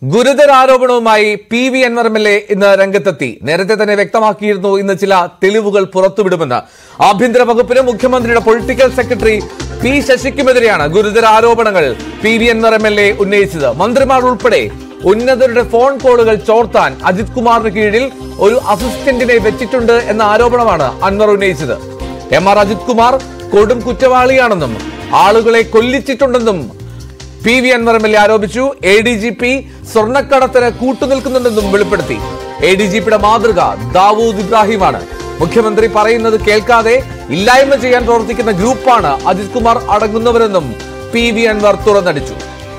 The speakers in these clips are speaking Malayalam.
ഗുരുതര ആരോപണവുമായി പി.വി. അൻവർ എം.എൽ.എ. ഇന്ന് രംഗത്തെത്തി. നേരത്തെ തന്നെ വ്യക്തമാക്കിയിരുന്നു ഇന്ന് ചില തെളിവുകൾ പുറത്തുവിടുമെന്ന്. ആഭ്യന്തര വകുപ്പിന് മുഖ്യമന്ത്രിയുടെ പൊളിറ്റിക്കൽ സെക്രട്ടറി പി ശശിക്കുമെതിരെയാണ് ഗുരുതര ആരോപണങ്ങൾ പി.വി. അൻവർ എം.എൽ.എ. ഉന്നയിച്ചത്. മന്ത്രിമാർ ഉൾപ്പെടെ ഉന്നതരുടെ ഫോൺ കോളുകൾ ചോർത്താൻ അജിത് കുമാറിന് കീഴിൽ ഒരു അസിസ്റ്റന്റിനെ വെച്ചിട്ടുണ്ട് എന്ന ആരോപണമാണ് അൻവർ ഉന്നയിച്ചത്. എം.ആർ. അജിത് കുമാർ കൊടും കുറ്റവാളിയാണെന്നും ആളുകളെ കൊല്ലിച്ചിട്ടുണ്ടെന്നും പി.വി. അൻവർ എം.എൽ.എ. ആരോപിച്ചു. ADGP സ്വർണ്ണക്കടത്തിന് കൂട്ടുനിൽക്കുന്നുണ്ടെന്നും വെളിപ്പെടുത്തി. ADGPയുടെ മാതൃക ദാവൂദ് ഇബ്രാഹിമാണ്. മുഖ്യമന്ത്രി പറയുന്നത് കേൾക്കാതെ ഇല്ലായ്മ ചെയ്യാൻ പ്രവർത്തിക്കുന്ന ഗ്രൂപ്പാണ് അജിത് കുമാർ അടങ്ങുന്നവരെന്നും പി.വി. അൻവർ തുറന്നടിച്ചു.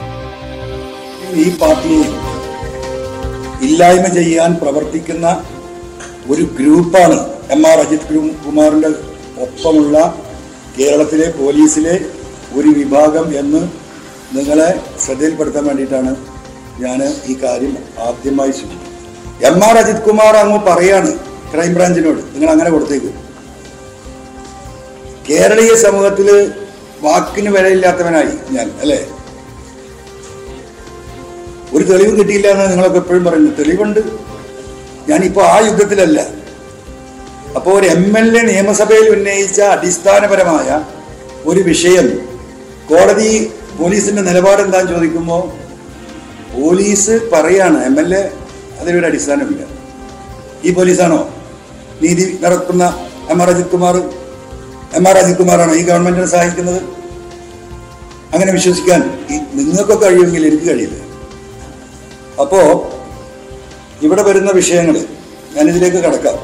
ഈ പാർട്ടിയെ ഇല്ലായ്മ ചെയ്യാൻ പ്രവർത്തിക്കുന്ന ഒരു ഗ്രൂപ്പാണ് എം.ആർ. അജിത് കുമാറിന്റെ ഒപ്പമുള്ള കേരളത്തിലെ പോലീസിലെ ഒരു വിഭാഗം എന്ന് നിങ്ങളെ ശ്രദ്ധയിൽപ്പെടുത്താൻ വേണ്ടിയിട്ടാണ് ഞാൻ ഈ കാര്യം ആദ്യമായി സൂചിപ്പിക്കുന്നത്. എം.ആർ. അജിത് കുമാർ അങ്ങ് പറയാണ് ക്രൈംബ്രാഞ്ചിനോട്, നിങ്ങൾ അങ്ങനെ കൊടുത്തേക്കും. കേരളീയ സമൂഹത്തിൽ വാക്കിന് വിലയില്ലാത്തവനായി ഞാൻ, അല്ലേ? ഒരു തെളിവും കിട്ടിയില്ല എന്ന് നിങ്ങളൊക്കെ എപ്പോഴും പറയുന്നു. തെളിവുണ്ട്. ഞാനിപ്പോൾ ആ യുദ്ധത്തിലല്ല. അപ്പോൾ ഒരു MLA നിയമസഭയിൽ ഉന്നയിച്ച അടിസ്ഥാനപരമായ ഒരു വിഷയം കോടതി പോലീസിന്റെ നിലപാട് എന്താന്ന് ചോദിക്കുമ്പോൾ പോലീസ് പറയാണ് MLA അതിലൊരു അടിസ്ഥാനമില്ല. ഈ പോലീസാണോ നീതി നടക്കുന്ന എം.ആർ. അജിത് കുമാറാണോ ഈ ഗവൺമെന്റിനെ സഹായിക്കുന്നത്? അങ്ങനെ വിശ്വസിക്കാൻ നിങ്ങൾക്കൊക്കെ കഴിയുമെങ്കിൽ എനിക്ക് കഴിയില്ല. അപ്പോ ഇവിടെ വരുന്ന വിഷയങ്ങൾ ഞാനിതിലേക്ക് കടക്കാം.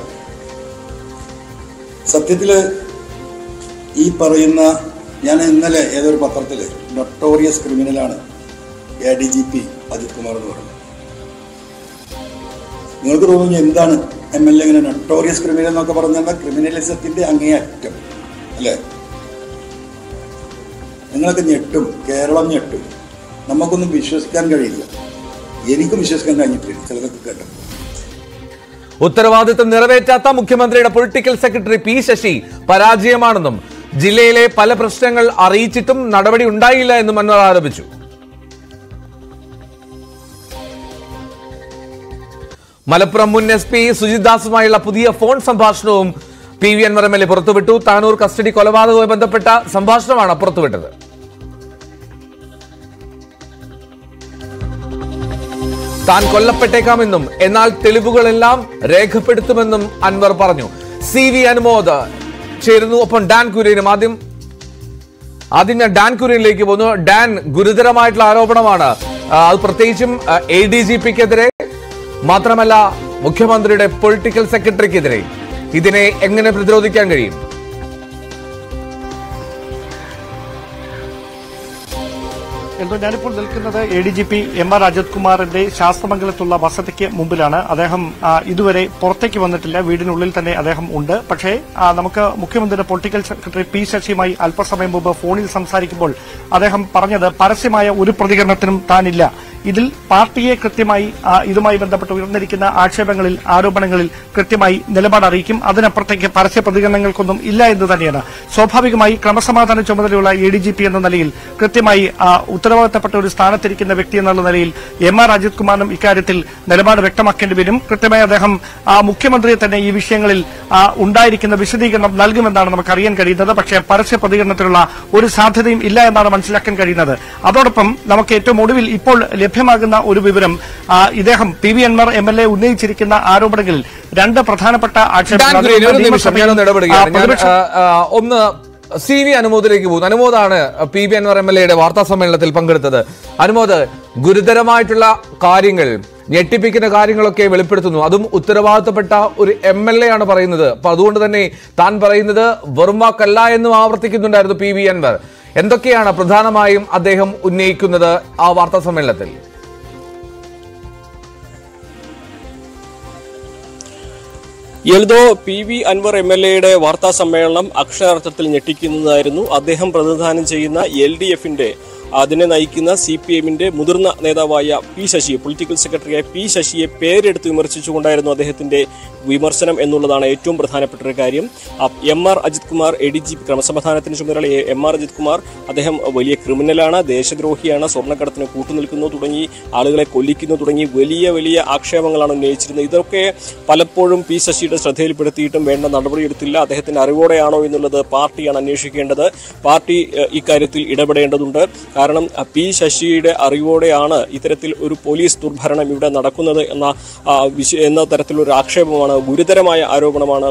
സത്യത്തില് ഈ പറയുന്ന, ഞാൻ ഇന്നലെ ഏതൊരു പത്രത്തില് നൊട്ടോറിയസ് ക്രിമിനലാണ് ADGP അജിത് കുമാർ എന്ന് പറഞ്ഞത്. നിങ്ങൾക്ക് തോന്നുന്നു എന്താണ് MLA ഇങ്ങനെ നൊട്ടോറിയസ് ക്രിമിനൽ എന്നൊക്കെ പറഞ്ഞാൽ ക്രിമിനലിസത്തിന്റെ അങ്ങേയറ്റം, അല്ലേ? നിങ്ങളൊക്കെ ഞെട്ടും, കേരളം ഞെട്ടും. നമുക്കൊന്നും വിശ്വസിക്കാൻ കഴിയില്ല. എനിക്കും വിശ്വസിക്കാൻ കഴിഞ്ഞിട്ടില്ല ചിലതൊക്കെ കേട്ടപ്പോൾ. ഉത്തരവാദിത്തം നിറവേറ്റാത്ത മുഖ്യമന്ത്രിയുടെ പൊളിറ്റിക്കൽ സെക്രട്ടറി പി ശശി പരാജയമാണെന്നും ജില്ലയിലെ പല പ്രശ്നങ്ങൾ അറിയിച്ചിട്ടും നടപടി ഉണ്ടായില്ല എന്നും അൻവർ ആരോപിച്ചു. മലപ്പുറം മുൻ SP സുജിത് ദാസുമായുള്ള പുതിയ ഫോൺ സംഭാഷണവും പി.വി. അൻവർ എം.എൽ.എ. പുറത്തുവിട്ടു. താനൂർ കസ്റ്റഡി കൊലപാതകവുമായി ബന്ധപ്പെട്ട സംഭാഷണമാണ് പുറത്തുവിട്ടത്. താൻ കൊല്ലപ്പെട്ടേക്കാമെന്നും എന്നാൽ തെളിവുകളെല്ലാം രേഖപ്പെടുത്തുമെന്നും അൻവർ പറഞ്ഞു. CV അനുമോദ് ചേരുന്നു, ഒപ്പം ഡാൻ കുര്യനും. ആദ്യം ഞാൻ ഡാൻ കുര്യനിലേക്ക് പോകുന്നു. ഡാൻ, ഗുരുതരമായിട്ടുള്ള ആരോപണമാണ് അത്, പ്രത്യേകിച്ചും ADGPക്കെതിരെ മാത്രമല്ല മുഖ്യമന്ത്രിയുടെ പൊളിറ്റിക്കൽ സെക്രട്ടറിക്കെതിരെ. ഇതിനെ എങ്ങനെ പ്രതിരോധിക്കാൻ കഴിയും? ഞാനിപ്പോൾ നിൽക്കുന്നത് ADGP എം.ആർ. അജിത് കുമാറിന്റെ ശാസ്ത്രമംഗലത്തുള്ള വസതിക്ക് മുമ്പിലാണ്. അദ്ദേഹം ഇതുവരെ പുറത്തേക്ക് വന്നിട്ടില്ല, വീടിനുള്ളിൽ തന്നെ അദ്ദേഹം ഉണ്ട്. പക്ഷേ നമുക്ക് മുഖ്യമന്ത്രിയുടെ പൊളിറ്റിക്കൽ സെക്രട്ടറി പി ശശിയുമായി അല്പസമയം മുമ്പ് ഫോണിൽ സംസാരിക്കുമ്പോൾ അദ്ദേഹം പറഞ്ഞത് പരസ്യമായ ഒരു പ്രതികരണത്തിനും താനില്ല. ഇതിൽ പാർട്ടിയെ കൃത്യമായി ഇതുമായി ബന്ധപ്പെട്ട് ഉയർന്നിരിക്കുന്ന ആക്ഷേപങ്ങളിൽ, ആരോപണങ്ങളിൽ കൃത്യമായി നിലപാട് അറിയിക്കും. അതിനപ്പുറത്തേക്ക് പരസ്യ പ്രതികരണങ്ങൾക്കൊന്നും ഇല്ല എന്ന് തന്നെയാണ്. സ്വാഭാവികമായി ക്രമസമാധാന ചുമതലയുള്ള ADGP എന്ന നിലയിൽ കൃത്യമായി ഉത്തരവാദിത്തപ്പെട്ട ഒരു സ്ഥാനത്തിരിക്കുന്ന വ്യക്തി എന്നുള്ള നിലയിൽ എം.ആർ. അജിത് കുമാറിനും ഇക്കാര്യത്തിൽ നിലപാട് വ്യക്തമാക്കേണ്ടി വരും. കൃത്യമായി അദ്ദേഹം മുഖ്യമന്ത്രിയെ തന്നെ ഈ വിഷയങ്ങളിൽ ഉണ്ടായിരിക്കുന്ന വിശദീകരണം നൽകുമെന്നാണ് നമുക്ക് അറിയാൻ കഴിയുന്നത്. പക്ഷേ പരസ്യ പ്രതികരണത്തിനുള്ള ഒരു സാധ്യതയും ഇല്ല എന്നാണ് മനസ്സിലാക്കാൻ കഴിയുന്നത്. അതോടൊപ്പം നമുക്ക് ഏറ്റവും ഒടുവിൽ ഇപ്പോൾ ലഭ്യമാകുന്ന ഒരു വിവരം, ഇദ്ദേഹം പി.വി. അൻവർ എം.എൽ.എ. ഉന്നയിച്ചിരിക്കുന്ന ആരോപണങ്ങളിൽ രണ്ട് പ്രധാനപ്പെട്ട ആക്ഷേപങ്ങൾ. ഒന്ന് CV അനുമോദിലേക്ക് പോകുന്നു. അനുമോദാണ് പി.വി. അൻവർ എം.എൽ.എയുടെ വാർത്താ സമ്മേളനത്തിൽ പങ്കെടുത്തത്. അനുമോദ്, ഗുരുതരമായിട്ടുള്ള കാര്യങ്ങൾ, ഞെട്ടിപ്പിക്കുന്ന കാര്യങ്ങളൊക്കെ വെളിപ്പെടുത്തുന്നു. അതും ഉത്തരവാദിത്തപ്പെട്ട ഒരു MLA ആണ് പറയുന്നത്. അപ്പൊ അതുകൊണ്ട് തന്നെ താൻ പറയുന്നത് വെറും വാക്കല്ല എന്നും ആവർത്തിക്കുന്നുണ്ടായിരുന്നു പി.വി. അൻവർ. എന്തൊക്കെയാണ് പ്രധാനമായും അദ്ദേഹം ഉന്നയിക്കുന്നത് ആ വാർത്താ സമ്മേളനത്തിൽ? എൽദോ, പി.വി. അൻവർ എം.എൽ.എയുടെ വാർത്താ സമ്മേളനം അക്ഷരാർത്ഥത്തിൽ ഞെട്ടിക്കുന്നതായിരുന്നു. അദ്ദേഹം പ്രതിനിധാനം ചെയ്യുന്ന LDFന്റെ അതിനെ നയിക്കുന്ന CPM-ന്റെ മുതിർന്ന നേതാവായ പി ശശി, പൊളിറ്റിക്കൽ സെക്രട്ടറിയായ പി ശശിയെ പേരെടുത്ത് വിമർശിച്ചുകൊണ്ടായിരുന്നു അദ്ദേഹത്തിന്റെ വിമർശനം എന്നുള്ളതാണ് ഏറ്റവും പ്രധാനപ്പെട്ട ഒരു കാര്യം. MR അജിത് കുമാർ, ADGP ക്രമസമാധാനത്തിന് ചുമതലയുള്ള MR അജിത് കുമാർ, അദ്ദേഹം വലിയ ക്രിമിനലാണ്, ദേശദ്രോഹിയാണ്, സ്വർണ്ണക്കടത്തിന് കൂട്ടുനിൽക്കുന്നു തുടങ്ങി ആളുകളെ കൊല്ലിക്കുന്നു തുടങ്ങി വലിയ വലിയ ആക്ഷേപങ്ങളാണ് ഉന്നയിച്ചിരുന്നത്. ഇതൊക്കെ പലപ്പോഴും പി ശശിയുടെ ശ്രദ്ധയിൽപ്പെടുത്തിയിട്ടും വേണ്ട നടപടിയെടുത്തില്ല. അദ്ദേഹത്തിന്റെ അറിവോടെയാണോ എന്നുള്ളത് പാർട്ടിയാണ് അന്വേഷിക്കേണ്ടത്. പാർട്ടി ഇക്കാര്യത്തിൽ ഇടപെടേണ്ടതുണ്ട്. കാരണം പി ശശിയുടെ അറിവോടെയാണ് ഇത്തരത്തിൽ ഒരു പോലീസ് ദുർഭരണം ഇവിടെ നടക്കുന്നത് എന്ന തരത്തിലൊരു ആക്ഷേപമാണ്, ഗുരുതരമായ ആരോപണമാണ്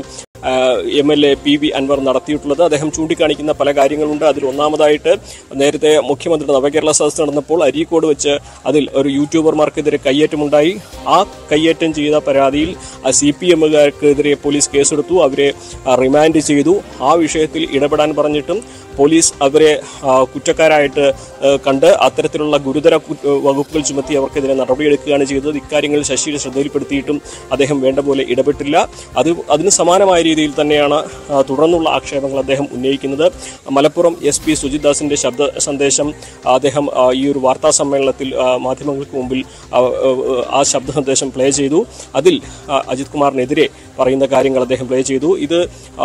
MLA PV അൻവർ നടത്തിയിട്ടുള്ളത്. അദ്ദേഹം ചൂണ്ടിക്കാണിക്കുന്ന പല കാര്യങ്ങളുണ്ട്. അതിൽ ഒന്നാമതായിട്ട് നേരത്തെ മുഖ്യമന്ത്രിയുടെ നവകേരള സദസ്സ് നടന്നപ്പോൾ അരീക്കോട് വെച്ച് അതിൽ ഒരു യൂട്യൂബർമാർക്കെതിരെ കയ്യേറ്റമുണ്ടായി. ആ കയ്യേറ്റം ചെയ്ത പരാതിയിൽ CPM-കാർക്കെതിരെ പോലീസ് കേസെടുത്തു, അവരെ റിമാൻഡ് ചെയ്തു. ആ വിഷയത്തിൽ ഇടപെടാൻ പറഞ്ഞിട്ടും പോലീസ് അവരെ കുറ്റക്കാരായിട്ട് കണ്ട് അത്തരത്തിലുള്ള ഗുരുതര വകുപ്പുകൾ ചുമത്തി അവർക്കെതിരെ നടപടിയെടുക്കുകയാണ് ചെയ്തത്. ഇക്കാര്യങ്ങൾ ശശിയുടെ ശ്രദ്ധയിൽപ്പെടുത്തിയിട്ടും അദ്ദേഹം വേണ്ട പോലെ ഇടപെട്ടില്ല. അതിന് സമാനമായ രീതിയിൽ തന്നെയാണ് തുടർന്നുള്ള ആക്ഷേപങ്ങൾ അദ്ദേഹം ഉന്നയിക്കുന്നത്. മലപ്പുറം SP സുജിത് ദാസിന്റെ ശബ്ദ സന്ദേശം അദ്ദേഹം ഈ ഒരു വാർത്താ സമ്മേളനത്തിൽ മാധ്യമങ്ങൾക്ക് മുമ്പിൽ ആ ശബ്ദ സന്ദേശം പ്ലേ ചെയ്തു. അതിൽ അജിത് കുമാറിനെതിരെ പറയുന്ന കാര്യങ്ങൾ അദ്ദേഹം പ്ലേ ചെയ്തു. ഇത്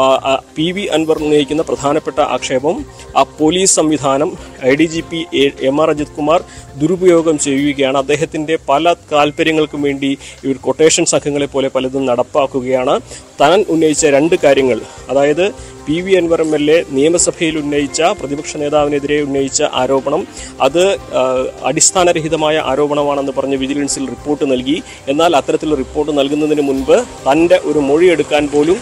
PV അൻവർ ഉന്നയിക്കുന്ന പ്രധാനപ്പെട്ട ആക്ഷേപം പോലീസ് സംവിധാനം IDGP MR അജിത് കുമാർ ദുരുപയോഗം ചെയ്യുകയാണ്. അദ്ദേഹത്തിന്റെ പല താല്പര്യങ്ങൾക്കും വേണ്ടി ഇവർ കൊട്ടേഷൻ സംഘങ്ങളെ പോലെ പലതും നടപ്പാക്കുകയാണ്. താൻ ഉന്നയിച്ച രണ്ട് കാര്യങ്ങൾ, അതായത് PV അൻവർ MLA നിയമസഭയിൽ ഉന്നയിച്ച പ്രതിപക്ഷ നേതാവിനെതിരെ ഉന്നയിച്ച ആരോപണം, അത് അടിസ്ഥാനരഹിതമായ ആരോപണമാണെന്ന് പറഞ്ഞ് വിജിലൻസിൽ റിപ്പോർട്ട് നൽകി. എന്നാൽ അത്തരത്തിലുള്ള റിപ്പോർട്ട് നൽകുന്നതിന് മുൻപ് തൻ്റെ ഒരു മൊഴിയെടുക്കാൻ പോലും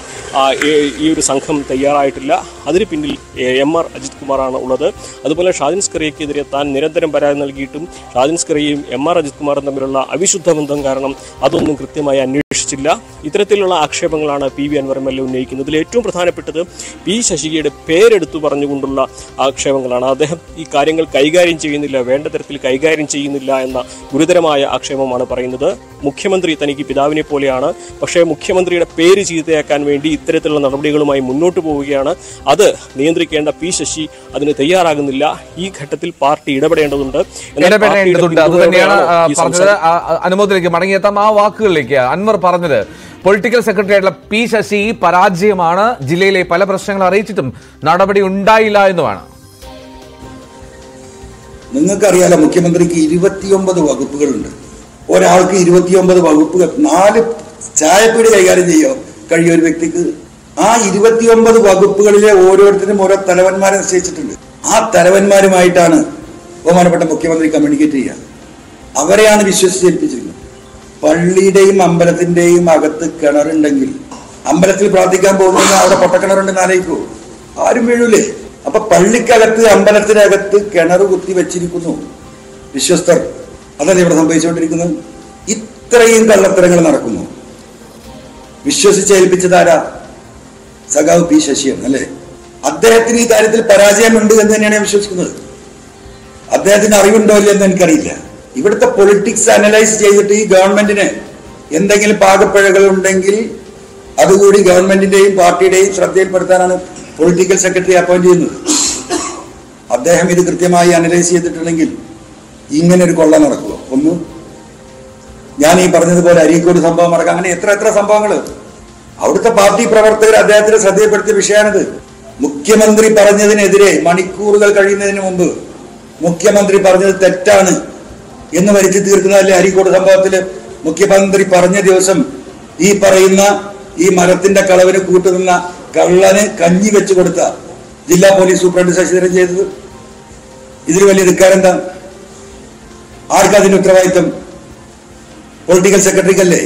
ഈ ഒരു സംഘം തയ്യാറായിട്ടില്ല. അതിന് പിന്നിൽ MR അജിത് കുമാറാണ് ഉള്ളത്. അതുപോലെ ഷാജിൻ സ്കറിയക്കെതിരെ താൻ നിരന്തരം പരാതി നൽകിയിട്ടും ഷാജിൻ സ്കറിയയും MR അജിത് കുമാറും തമ്മിലുള്ള അവിശുദ്ധ ബന്ധം കാരണം അതൊന്നും കൃത്യമായി അന്വേഷിച്ചില്ല. ഇത്തരത്തിലുള്ള ആക്ഷേപങ്ങളാണ് PV അൻവർ MLA ഉന്നയിക്കുന്നത്. ഇതിൽ ഏറ്റവും പ്രധാനപ്പെട്ടത് പി ശശിയുടെ പേരെടുത്തു പറഞ്ഞുകൊണ്ടുള്ള ആക്ഷേപങ്ങളാണ്. അദ്ദേഹം ഈ കാര്യങ്ങൾ കൈകാര്യം ചെയ്യുന്നില്ല, വേണ്ട തരത്തിൽ കൈകാര്യം ചെയ്യുന്നില്ല എന്ന ഗുരുതരമായ ആക്ഷേപമാണ് പറയുന്നത്. മുഖ്യമന്ത്രി തനിക്ക് പിതാവിനെ പോലെയാണ്, പക്ഷേ മുഖ്യമന്ത്രിയുടെ പേര് ചീത്തയാക്കാൻ വേണ്ടി ഇത്തരത്തിലുള്ള നടപടികളുമായി മുന്നോട്ട് പോവുകയാണ്. അത് നിയന്ത്രിക്കേണ്ട പി ശശി അതിന് തയ്യാറാകുന്നില്ല. ഈ ഘട്ടത്തിൽ പാർട്ടി ഇടപെടേണ്ടതുണ്ട്. അത് തന്നെയാണ് പറഞ്ഞത്. അനുമോദിലേക്ക് മടങ്ങിയെത്താം. ആ വാക്കുകളിലേക്ക് അൻവർ പറഞ്ഞത് പൊളിറ്റിക്കൽ സെക്രട്ടറി ആയിട്ടുള്ള പി ശശി പരാജയമാണ്, ജില്ലയിലെ പല പ്രശ്നങ്ങൾ അറിയിച്ചിട്ടും നടപടി ഉണ്ടായില്ല എന്നുമാണ്. നിങ്ങൾക്കറിയാലോ, മുഖ്യമന്ത്രിക്ക് 29 വകുപ്പുകളുണ്ട്. ഒരാൾക്ക് 29 വകുപ്പുകൾ, 4 ചായപ്പീടി കൈകാര്യം കഴിയും ഒരു വ്യക്തിക്ക്. ആ 29 വകുപ്പുകളിലെ ഓരോരുത്തരും ഓരോ തലവന്മാരെ നിശ്ചയിച്ചിട്ടുണ്ട്. ആ തലവന്മാരുമായിട്ടാണ് ബഹുമാനപ്പെട്ട മുഖ്യമന്ത്രി കമ്മ്യൂണിക്കേറ്റ് ചെയ്യുക. അവരെയാണ് വിശ്വസിച്ചേൽപ്പിച്ചിരിക്കുന്നത്. പള്ളിയുടെയും അമ്പലത്തിന്റെയും അകത്ത് കിണറുണ്ടെങ്കിൽ അമ്പലത്തിൽ പ്രാർത്ഥിക്കാൻ പോകുന്ന അവിടെ പൊട്ടക്കിണറുണ്ടെന്ന് ആലോചിക്കൂ, ആരും വീഴൂലേ? അപ്പൊ പള്ളിക്കകത്ത് അമ്പലത്തിനകത്ത് കിണർ കുത്തി വെച്ചിരിക്കുന്നു വിശ്വസ്തർ. അതല്ലേ ഇവിടെ സംഭവിച്ചുകൊണ്ടിരിക്കുന്നത്? ഇത്രയും കള്ളത്തരങ്ങൾ നടക്കുന്നു. വിശ്വസിച്ചേൽപ്പിച്ചതാരാ? സഖാവ് പി ശശിയാണ് അല്ലേ? അദ്ദേഹത്തിന് ഈ കാര്യത്തിൽ പരാജയമുണ്ട് എന്ന് തന്നെയാണ് ഞാൻ വിശ്വസിക്കുന്നത്. അദ്ദേഹത്തിന് അറിവുണ്ടോ ഇല്ലെന്ന് എനിക്കറിയില്ല. ഇവിടുത്തെ പൊളിറ്റിക്സ് അനലൈസ് ചെയ്തിട്ട് ഈ ഗവൺമെന്റിന് എന്തെങ്കിലും പാകപ്പിഴകൾ ഉണ്ടെങ്കിൽ അതുകൂടി ഗവൺമെന്റിന്റെയും പാർട്ടിയുടെയും ശ്രദ്ധയിൽപ്പെടുത്താനാണ് പൊളിറ്റിക്കൽ സെക്രട്ടറി അപ്പോയിന്റ് ചെയ്യുന്നത്. അദ്ദേഹം ഇത് കൃത്യമായി അനലൈസ് ചെയ്തിട്ടുണ്ടെങ്കിൽ ഇങ്ങനെ ഒരു കൊള്ള നടക്കുമോ? ഒന്ന്, ഞാൻ ഈ പറഞ്ഞതുപോലെ അരീക്കോട് സംഭവം നടക്കാം, അങ്ങനെ എത്ര സംഭവങ്ങൾ. അവിടുത്തെ പാർട്ടി പ്രവർത്തകർ അദ്ദേഹത്തിന് ശ്രദ്ധയിൽപ്പെടുത്തിയ വിഷയമാണിത്. മുഖ്യമന്ത്രി പറഞ്ഞതിനെതിരെ മണിക്കൂറുകൾ കഴിയുന്നതിന് മുമ്പ് മുഖ്യമന്ത്രി പറഞ്ഞത് തെറ്റാണ് എന്ന് വരുത്തി തീർക്കുന്നതല്ലേ അരീക്കോട് സംഭവത്തില്? മുഖ്യമന്ത്രി പറഞ്ഞ ദിവസം ഈ പറയുന്ന ഈ മരത്തിന്റെ കളവിന് കൂട്ടുനിന്ന കള്ളന് കഞ്ഞി വെച്ചു കൊടുത്ത ജില്ലാ പോലീസ് സൂപ്രണ്ട് ശശിധരൻ ചെയ്തത്. ഇതിൽ വലിയ ധിക്കാരെന്താ? ആർക്കതിന്റെ ഉത്തരവാദിത്വം? പൊളിറ്റിക്കൽ സെക്രട്ടറിക്കല്ലേ?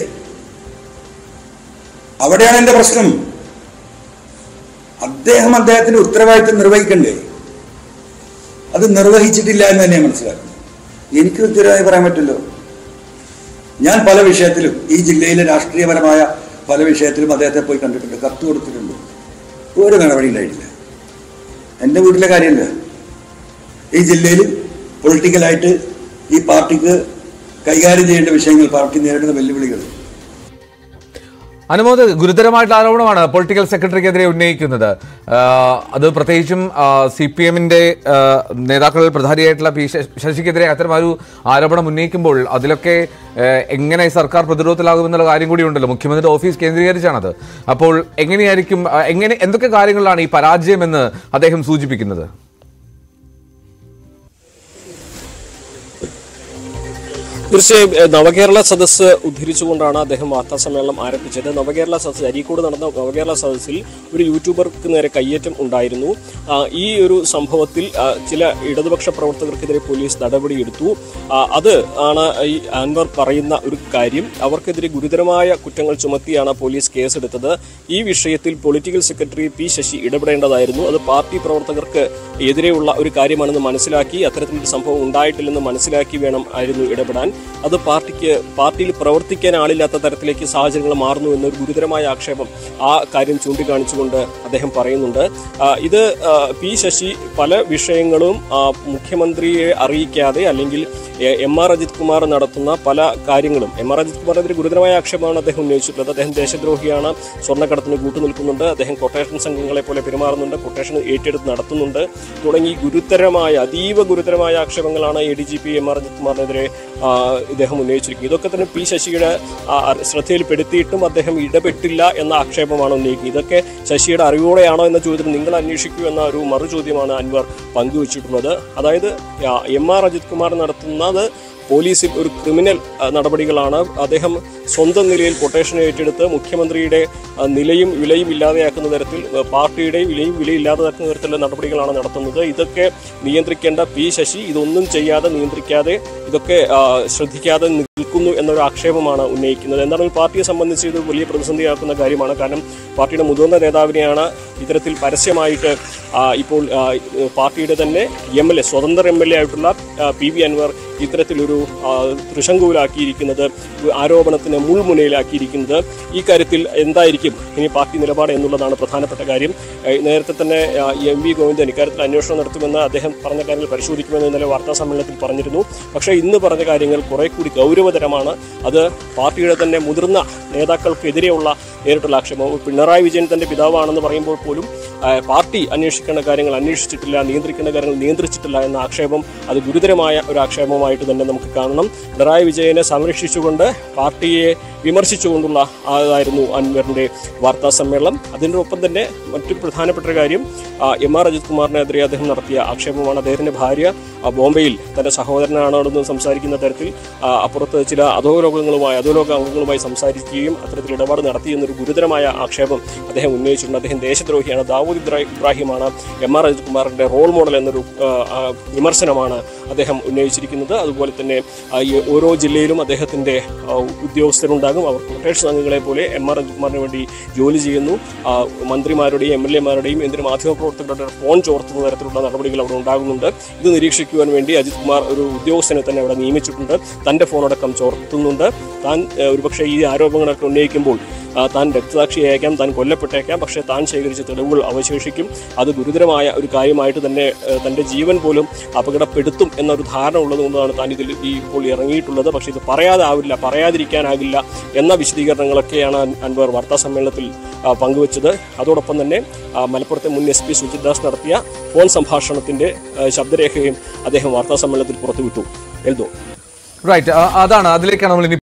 അവിടെയാണ് എന്റെ പ്രശ്നം. അദ്ദേഹത്തിന്റെ ഉത്തരവാദിത്വം നിർവഹിക്കണ്ടേ? അത് നിർവഹിച്ചിട്ടില്ല എന്ന് തന്നെ മനസ്സിലാക്കുന്നു. എനിക്ക് കൃത്യമായി പറയാൻ പറ്റില്ലോ. ഞാൻ പല വിഷയത്തിലും ഈ ജില്ലയിലെ രാഷ്ട്രീയപരമായ പല വിഷയത്തിലും അദ്ദേഹത്തെ പോയി കണ്ടിട്ടുണ്ട്, കത്ത് കൊടുത്തിട്ടുണ്ട്. ഒരു നടപടി ഉണ്ടായിട്ടില്ല. എൻ്റെ വീട്ടിലെ കാര്യമല്ല, ഈ ജില്ലയിൽ പൊളിറ്റിക്കലായിട്ട് ഈ പാർട്ടിക്ക് കൈകാര്യം ചെയ്യേണ്ട വിഷയങ്ങൾ, പാർട്ടി നേരിടുന്ന വെല്ലുവിളികൾ. അനുമോദ്, ഗുരുതരമായിട്ടുള്ള ആരോപണമാണ് പൊളിറ്റിക്കൽ സെക്രട്ടറിക്കെതിരെ ഉന്നയിക്കുന്നത്. അത് പ്രത്യേകിച്ചും CPM-ന്റെ നേതാക്കളിൽ പ്രധാനിയായിട്ടുള്ള പി ശശിക്കെതിരെ അത്തരമൊരു ആരോപണം ഉന്നയിക്കുമ്പോൾ അതിലൊക്കെ എങ്ങനെ സർക്കാർ പ്രതിരോധത്തിലാകുമെന്നുള്ള കാര്യം കൂടി ഉണ്ടല്ലോ. മുഖ്യമന്ത്രിയുടെ ഓഫീസ് കേന്ദ്രീകരിച്ചാണത്. അപ്പോൾ എങ്ങനെയായിരിക്കും, എന്തൊക്കെ കാര്യങ്ങളിലാണ് ഈ പരാജയമെന്ന് അദ്ദേഹം സൂചിപ്പിക്കുന്നത്? തീർച്ചയായും നവകേരള സദസ്സ് ഉദ്ധരിച്ചുകൊണ്ടാണ് അദ്ദേഹം വാർത്താ സമ്മേളനം ആരംഭിച്ചത്. നവകേരള സദസ്സ്, അരീക്കോട് നടന്ന നവകേരള സദസ്സിൽ ഒരു യൂട്യൂബർക്ക് നേരെ കയ്യേറ്റം ഉണ്ടായിരുന്നു. ഈ ഒരു സംഭവത്തിൽ ചില ഇടതുപക്ഷ പ്രവർത്തകർക്കെതിരെ പോലീസ് നടപടിയെടുത്തു. അത് ആണ് ഈ അൻവർ പറയുന്ന ഒരു കാര്യം. അവർക്കെതിരെ ഗുരുതരമായ കുറ്റങ്ങൾ ചുമത്തിയാണ് പോലീസ് കേസെടുത്തത്. ഈ വിഷയത്തിൽ പൊളിറ്റിക്കൽ സെക്രട്ടറി പി ശശി ഇടപെടേണ്ടതായിരുന്നു. അത് പാർട്ടി പ്രവർത്തകർക്ക് എതിരെയുള്ള ഒരു കാര്യമാണെന്ന് മനസ്സിലാക്കി, അത്തരത്തിലൊരു സംഭവം ഉണ്ടായിട്ടില്ലെന്ന് മനസ്സിലാക്കി വേണം ആയിരുന്നു ഇടപെടാൻ. അത് പാർട്ടിയിൽ പ്രവർത്തിക്കാൻ ആളില്ലാത്ത തരത്തിലേക്ക് സാഹചര്യങ്ങൾ മാറുന്നു എന്നൊരു ഗുരുതരമായ ആക്ഷേപം ആ കാര്യം ചൂണ്ടിക്കാണിച്ചുകൊണ്ട് അദ്ദേഹം പറയുന്നുണ്ട്. ഇത് പി ശശി പല വിഷയങ്ങളും മുഖ്യമന്ത്രിയെ അറിയിക്കാതെ അല്ലെങ്കിൽ MR അജിത് കുമാർ നടത്തുന്ന പല കാര്യങ്ങളും, MR അജിത് കുമാറിനെതിരെ ഗുരുതരമായ ആക്ഷേപമാണ് അദ്ദേഹം ഉന്നയിച്ചിട്ടുള്ളത്. അദ്ദേഹം ദേശദ്രോഹിയാണ്, സ്വർണ്ണക്കടത്തിന് കൂട്ടുനിൽക്കുന്നുണ്ട്, അദ്ദേഹം കൊട്ടേഷൻ സംഘങ്ങളെ പോലെ പെരുമാറുന്നുണ്ട്, കൊട്ടേഷൻ ഏറ്റെടുത്ത് നടത്തുന്നുണ്ട് തുടങ്ങി അതീവ ഗുരുതരമായ ആക്ഷേപങ്ങളാണ് ADGP MR അജിത് കുമാറിനെതിരെ ഇദ്ദേഹം ഉന്നയിച്ചിരിക്കുന്നത്. ഇതൊക്കെ തന്നെ പി ശശിയുടെ ശ്രദ്ധയിൽപ്പെടുത്തിയിട്ടും അദ്ദേഹം ഇടപെട്ടില്ല എന്ന ആക്ഷേപമാണ് ഉന്നയിക്കുന്നത്. ഇതൊക്കെ ശശിയുടെ അറിവോടെയാണോ എന്ന ചോദ്യത്തിന് നിങ്ങൾ അന്വേഷിക്കൂ എന്ന ഒരു മറുചോദ്യമാണ് അൻവർ പങ്കുവച്ചിട്ടുള്ളത്. അതായത് MR അജിത് കുമാർ നടത്തുന്നത് പോലീസിൽ ഒരു ക്രിമിനൽ നടപടികളാണ്. അദ്ദേഹം സ്വന്തം നിലയിൽ കൊട്ടേഷൻ ഏറ്റെടുത്ത് മുഖ്യമന്ത്രിയുടെ നിലയും വിലയും ഇല്ലാതെയാക്കുന്ന തരത്തിൽ, പാർട്ടിയുടെ വിലയും വിലയില്ലാതെയാക്കുന്ന തരത്തിലുള്ള നടപടികളാണ് നടത്തുന്നത്. ഇതൊക്കെ നിയന്ത്രിക്കേണ്ട പി ശശി ഇതൊന്നും ചെയ്യാതെ, നിയന്ത്രിക്കാതെ, ഇതൊക്കെ ശ്രദ്ധിക്കാതെ നിൽക്കുന്നു എന്നൊരു ആക്ഷേപമാണ് ഉന്നയിക്കുന്നത്. എന്താണ് പാർട്ടിയെ സംബന്ധിച്ച് ഇത് വലിയ പ്രതിസന്ധിയാക്കുന്ന കാര്യമാണ്. കാരണം പാർട്ടിയുടെ മുതിർന്ന നേതാവിനെയാണ് ഇത്തരത്തിൽ പരസ്യമായിട്ട് ഇപ്പോൾ പാർട്ടിയുടെ തന്നെ MLA, സ്വതന്ത്ര MLA ആയിട്ടുള്ള PV അൻവർ ഇത്തരത്തിലൊരു തൃശങ്കുവിലാക്കിയിരിക്കുന്നത്, ആരോപണത്തിന് മുൾമുനയിലാക്കിയിരിക്കുന്നത്. ഈ കാര്യത്തിൽ എന്തായിരിക്കും ഇനി പാർട്ടി നിലപാട് എന്നുള്ളതാണ് പ്രധാനപ്പെട്ട കാര്യം. നേരത്തെ തന്നെ MV ഗോവിന്ദൻ ഇക്കാര്യത്തിൽ അന്വേഷണം നടത്തുമെന്ന് അദ്ദേഹം പറഞ്ഞ കാര്യങ്ങൾ പരിശോധിക്കുമെന്ന് ഇന്നലെ വാർത്താ സമ്മേളനത്തിൽ പറഞ്ഞിരുന്നു. പക്ഷേ ഇന്ന് പറഞ്ഞ കാര്യങ്ങൾ കുറെ കൂടി ഗൗരവതരമാണ്. അത് പാർട്ടിയുടെ തന്നെ മുതിർന്ന നേതാക്കൾക്കെതിരെയുള്ള നേരിട്ടുള്ള ആക്ഷേപം. പിണറായി വിജയൻ തന്റെ പിതാവാണെന്ന് പറയുമ്പോൾ പോലും പാർട്ടി അന്വേഷിക്കേണ്ട കാര്യങ്ങൾ അന്വേഷിച്ചിട്ടില്ല, നിയന്ത്രിക്കേണ്ട കാര്യങ്ങൾ നിയന്ത്രിച്ചിട്ടില്ല എന്ന ആക്ഷേപം അത് ഗുരുതരമായ ഒരു ആക്ഷേപമായിട്ട് തന്നെ നമുക്ക് കാണണം. പിണറായി വിജയനെ സംരക്ഷിച്ചുകൊണ്ട് പാർട്ടിയെ വിമർശിച്ചുകൊണ്ടുള്ള ആയിരുന്നു അൻവറിന്റെ വാർത്താ സമ്മേളനം. അതിൻ്റെ ഒപ്പം തന്നെ മറ്റു പ്രധാനപ്പെട്ട ഒരു കാര്യം MR അജിത് കുമാറിനെതിരെ അദ്ദേഹം നടത്തിയ ആക്ഷേപമാണ്. അദ്ദേഹത്തിന്റെ ഭാര്യ ബോംബെയിൽ തന്റെ സഹോദരനാണെന്ന് സംസാരിക്കുന്ന തരത്തിൽ അപ്പുറത്ത് ചില അധോലോക അംഗങ്ങളുമായി സംസാരിക്കുകയും അത്തരത്തിൽ ഇടപാട് നടത്തിയെന്നൊരു ഗുരുതരമായ ആക്ഷേപം അദ്ദേഹം ഉന്നയിച്ചിട്ടുണ്ട്. അദ്ദേഹം ദേശദ്രോഹിയാണ്, ദാവൂദ് ഇബ്രാഹിമാണ് MR അജിത് കുമാറിന്റെ റോൾ മോഡൽ എന്നൊരു വിമർശനമാണ് അദ്ദേഹം ഉന്നയിച്ചിരിക്കുന്നത്. അതുപോലെ തന്നെ ഓരോ ജില്ലയിലും അദ്ദേഹത്തിന്റെ ഉദ്യോഗസ്ഥരുണ്ടാകും. അവർ കൊട്ടേഷൻ സംഘങ്ങളെ പോലെ MR അജിത് കുമാറിന് വേണ്ടി ജോലി ചെയ്യുന്നു. മന്ത്രിമാരുടെയും MLA-മാരുടെയും എന്തിനും മാധ്യമപ്രവർത്തകരുടെ ഫോൺ ചോർത്തുന്ന തരത്തിലുള്ള നടപടികൾ അവിടെ ഉണ്ടാകുന്നുണ്ട്. ഇത് നിരീക്ഷിക്കുവാൻ വേണ്ടി അജിത് കുമാർ ഒരു ഉദ്യോഗസ്ഥനെ തന്നെ അവിടെ നിയമിച്ചിട്ടുണ്ട്. തന്റെ ഫോണടക്കം ചോർത്തുന്നുണ്ട്. താൻ ഒരുപക്ഷെ ഈ ആരോപണങ്ങളൊക്കെ ഉന്നയിക്കുമ്പോൾ താൻ രക്തസാക്ഷിയായേക്കാം, താൻ കൊല്ലപ്പെട്ടേക്കാം, പക്ഷേ താൻ ശേഖരിച്ച തെളിവുകൾ അവശേഷിക്കും. അത് ഗുരുതരമായ ഒരു കാര്യമായിട്ട് തന്നെ തൻ്റെ ജീവൻ പോലും അപകടപ്പെടുത്തും എന്നൊരു ധാരണ ഉള്ളതുകൊണ്ടാണ് താൻ ഇതിൽ ഇപ്പോൾ ഇറങ്ങിയിട്ടുള്ളത്. പക്ഷേ ഇത് പറയാതിരിക്കാനാകില്ല എന്ന വിശദീകരണങ്ങളൊക്കെയാണ് അൻവർ വാർത്താ സമ്മേളനത്തിൽ പങ്കുവച്ചത്. അതോടൊപ്പം തന്നെ മലപ്പുറത്തെ മുൻ SP സുജിത് ദാസ് നടത്തിയ ഫോൺ സംഭാഷണത്തിന്റെ ശബ്ദരേഖയും അദ്ദേഹം വാർത്താ സമ്മേളനത്തിൽ പുറത്തുവിട്ടു. എൽദോ, റൈറ്റ്, അതാണ്, അതിലേക്കാണ് നമ്മൾ